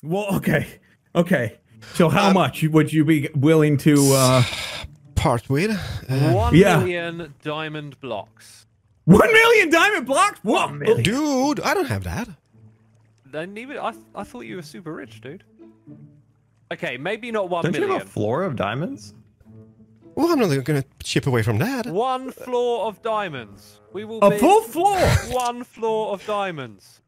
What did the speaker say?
Well, okay. Okay. So how much would you be willing to part with? 1 yeah. million diamond blocks. 1 million diamond blocks? What? 1 million. Dude, I don't have that. Then even I thought you were super rich, dude. Okay, maybe not 1 Don't million. you have a floor of diamonds? Well, I'm not gonna chip away from that. 1 floor of diamonds. We will A be full floor? 1 floor of diamonds.